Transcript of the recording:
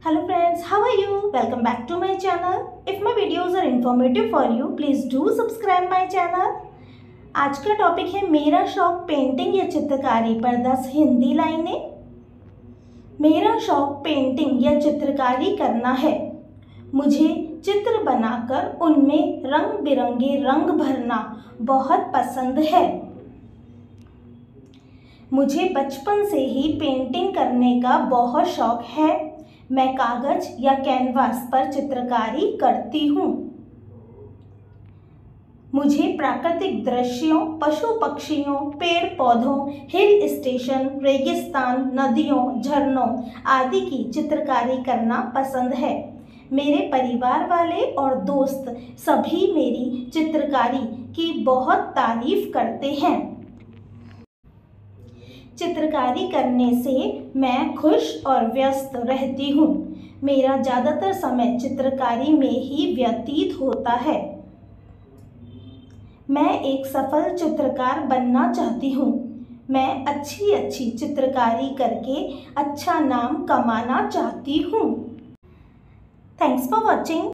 Hello friends, how are you? Welcome back to my channel. If my videos are informative for you, please do subscribe my channel. आज का topic है मेरा शौक painting या चित्रकारी पर 10 हिंदी लाइनें। मेरा शौक पेंटिंग या चित्रकारी करना है। मुझे चित्र बनाकर उनमें रंग बिरंगे रंग भरना बहुत पसंद है। मुझे बचपन से ही पेंटिंग करने का बहुत शौक है। मैं कागज या कैनवास पर चित्रकारी करती हूँ। मुझे प्राकृतिक दृश्यों, पशु पक्षियों, पेड़ पौधों, हिल स्टेशन, रेगिस्तान, नदियों, झरनों आदि की चित्रकारी करना पसंद है। मेरे परिवार वाले और दोस्त सभी मेरी चित्रकारी की बहुत तारीफ करते हैं। चित्रकारी करने से मैं खुश और व्यस्त रहती हूँ। मेरा ज़्यादातर समय चित्रकारी में ही व्यतीत होता है। मैं एक सफल चित्रकार बनना चाहती हूँ। मैं अच्छी चित्रकारी करके अच्छा नाम कमाना चाहती हूँ। Thanks for watching.